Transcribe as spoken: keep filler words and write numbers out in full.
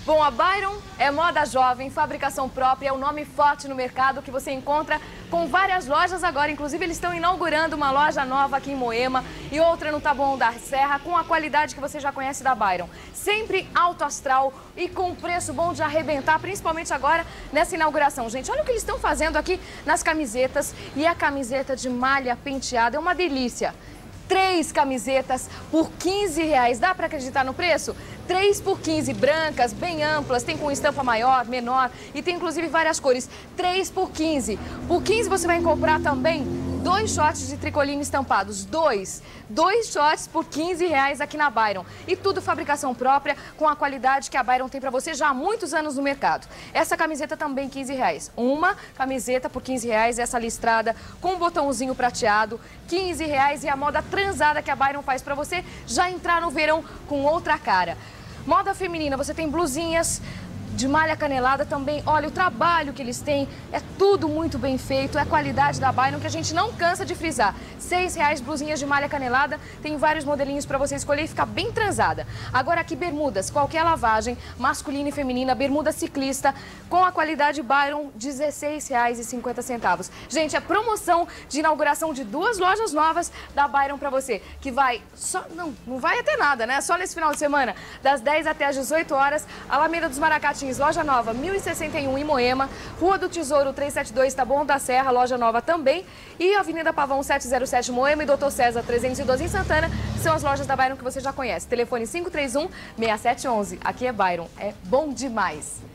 Bom, a Byron é moda jovem, fabricação própria, é um nome forte no mercado que você encontra com várias lojas agora. Inclusive, eles estão inaugurando uma loja nova aqui em Moema e outra no Taboão da Serra com a qualidade que você já conhece da Byron. Sempre alto astral e com preço bom de arrebentar, principalmente agora nessa inauguração. Gente, olha o que eles estão fazendo aqui nas camisetas. E a camiseta de malha penteada é uma delícia. Três camisetas por quinze reais. Dá para acreditar no preço? Três por quinze, brancas, bem amplas, tem com estampa maior, menor e tem inclusive várias cores. Três por quinze. Por quinze você vai comprar também dois shorts de tricoline estampados. Dois. Dois shorts por quinze reais aqui na Byron. E tudo fabricação própria, com a qualidade que a Byron tem para você já há muitos anos no mercado. Essa camiseta também quinze reais. Uma camiseta por quinze reais, essa listrada com um botãozinho prateado, quinze reais. E a moda transada que a Byron faz para você já entrar no verão com outra cara. Moda feminina, você tem blusinhas de malha canelada também. Olha, o trabalho que eles têm é tudo muito bem feito, é a qualidade da Byron que a gente não cansa de frisar. Seis reais, blusinhas de malha canelada, tem vários modelinhos para você escolher e ficar bem transada. Agora aqui bermudas, qualquer lavagem, masculina e feminina, bermuda ciclista, com a qualidade Byron, dezesseis reais e cinquenta centavos. Gente, a promoção de inauguração de duas lojas novas da Byron para você, que vai só, não, não vai até nada, né? Só nesse final de semana, das dez até as dezoito horas, Alameda dos Maracatins, loja nova mil e sessenta e um em Moema, Rua do Tesouro trezentos e setenta e dois, Taboão da Serra, loja nova também, e Avenida Pavão setecentos e sete Moema e doutor César trezentos e doze em Santana, são as lojas da Byron que você já conhece. Telefone cinco três um, seis sete um um. Aqui é Byron, é bom demais.